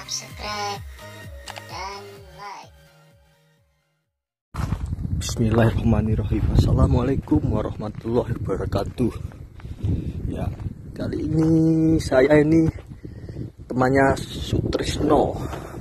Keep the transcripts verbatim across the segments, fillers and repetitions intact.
subscribe, dan like. Bismillahirrahmanirrahim. Assalamualaikum warahmatullahi wabarakatuh. Ya, kali ini saya ini temannya Sutrisno,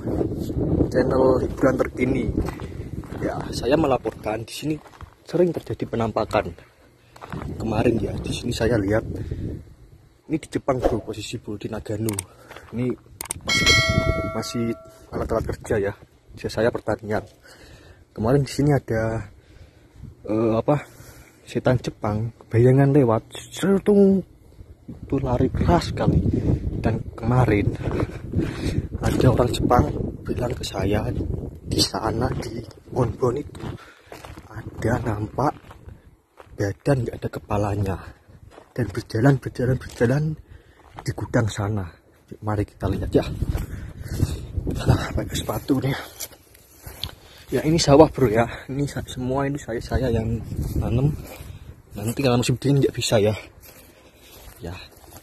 channel hiburan terkini. Ya, saya melaporkan di sini sering terjadi penampakan. Kemarin ya, di sini saya lihat ini di Jepang bro, posisi bro di Nagano. Ini masih, masih alat-alat kerja ya. Saya pertanian. Kemarin di sini ada uh, apa setan Jepang bayangan lewat, serung itu lari keras sekali. Dan kemarin ada orang Jepang bilang ke saya di sana di Bonbon itu ada nampak badan nggak ada kepalanya dan berjalan berjalan berjalan di gudang sana. Mari kita lihat ya. Nah, pakai sepatu nih. Ya ini sawah bro ya, ini semua ini saya saya yang tanam. Nanti kalau musim dingin nggak bisa ya. Ya,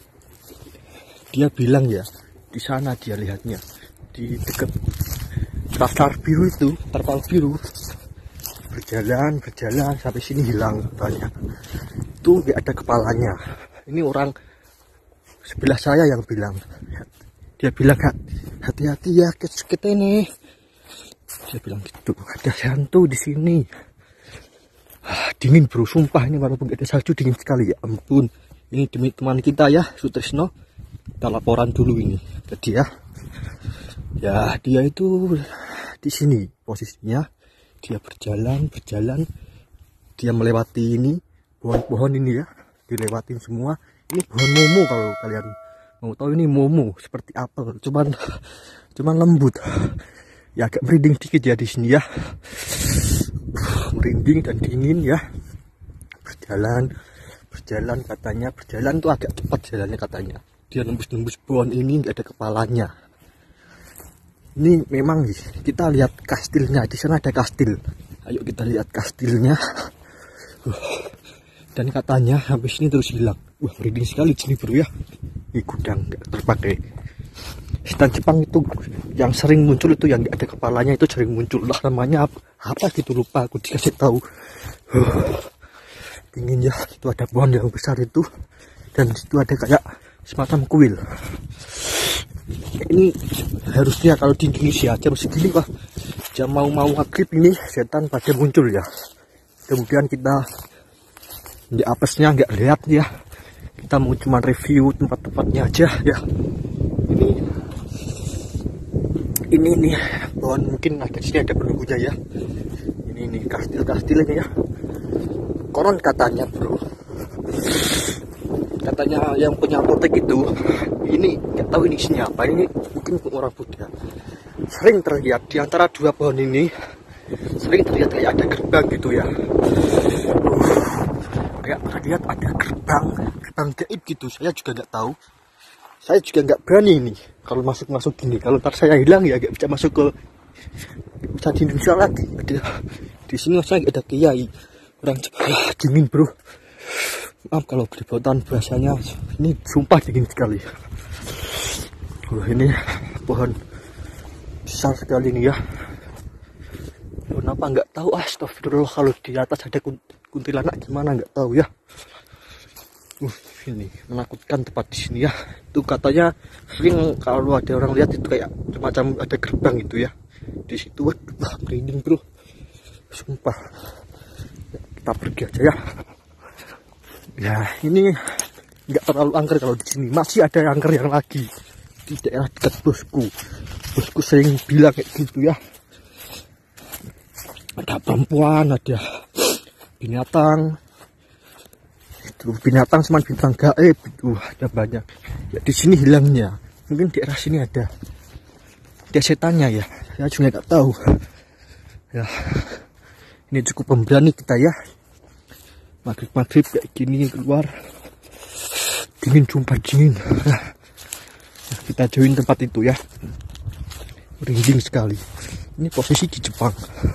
dia bilang ya di sana dia lihatnya di dekat daftar biru itu, terpal biru, berjalan berjalan sampai sini hilang banyak. Itu nggak ada kepalanya. Ini orang sebelah saya yang bilang. Dia bilang hati-hati ya kita ini. Saya bilang gitu, ada hantu di sini. Ah, dingin bro, sumpah ini walaupun gak ada salju dingin sekali ya ampun. Ini demi teman kita ya, Sutrisno. Kita laporan dulu ini ke dia. Ya dia itu di sini posisinya. Dia berjalan, berjalan. Dia melewati ini, pohon-pohon ini ya. Dilewatin semua. Ini pohon momo kalau kalian mau tahu, ini momo seperti apel, cuman cuman lembut. Ya agak merinding sedikit ya di sini ya, merinding dan dingin ya. Berjalan, berjalan katanya, berjalan tuh agak cepat jalannya katanya. Dia nembus-nembus pohon ini nggak ada kepalanya. Ini memang kita lihat kastilnya, di sana ada kastil. Ayo kita lihat kastilnya. Dan katanya habis ini terus hilang. Wah merinding sekali sini bro ya. Ini gudang nggak terpakai. Setan Jepang itu yang sering muncul itu yang ada kepalanya itu sering muncul lah, namanya apa, apa gitu lupa aku dikasih tahu. Uh, dingin ya, itu ada pohon yang besar itu dan itu ada kayak semacam kuil. Ini harusnya kalau di Indonesia jam segini pak, jam mau-mau maghrib ini setan pada muncul ya. Kemudian kita di apesnya nggak lihat ya, kita mau cuma review tempat-tempatnya aja ya. Ini nih pohon, mungkin ada di sini ada penunggunya ya. Ini nih kastil-kastil ini ya. Konon katanya bro, katanya yang punya apotek itu, ini nggak tahu ini isinya apa. Ini mungkin orang Buddha. Sering terlihat di antara dua pohon ini, sering terlihat kayak ada gerbang gitu ya. Uh, kayak terlihat ada gerbang, gerbang gaib gitu. Saya juga nggak tahu. Saya juga nggak berani nih kalau masuk-masuk gini. Kalau ntar saya hilang ya nggak bisa masuk ke, bisa di Indonesia lagi. Ada di sini saya nggak ada kiai, orang Jepang. Ah, dingin bro. Maaf kalau beributan bahasanya. Ini sumpah dingin sekali. Wah ini pohon besar sekali nih ya. Kenapa nggak tahu? Astagfirullah, kalau di atas ada kuntilanak gimana nggak tahu ya. Uh, ini menakutkan tempat di sini ya. Itu katanya sering kalau ada orang lihat itu kayak semacam ada gerbang gitu ya. Di situ wah merinding bro. Sumpah. Kita pergi aja ya. Ya ini nggak terlalu angker kalau di sini. Masih ada angker yang lagi di daerah dekat bosku. Bosku sering bilang kayak gitu ya. Ada perempuan, ada binatang. Itu binatang sama bintang gaib itu ada banyak ya di sini hilangnya. Mungkin di daerah sini ada ada setannya ya, saya juga nggak tahu ya. Ini cukup pemberani kita ya, maghrib maghrib kayak gini keluar dingin, sumpah dingin. Nah, kita join tempat itu ya, merinding sekali. Ini posisi di Jepang,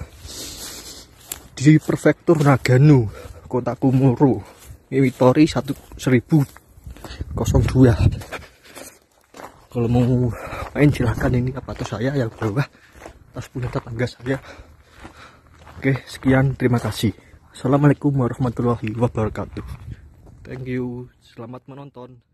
di prefektur Nagano, kota Kumuro. Witori seribu dua. Kalau mau main silahkan. Ini apa tuh saya yang bawah tas punya tetangga saya. Oke, sekian, terima kasih. Assalamualaikum warahmatullahi wabarakatuh. Thank you, selamat menonton.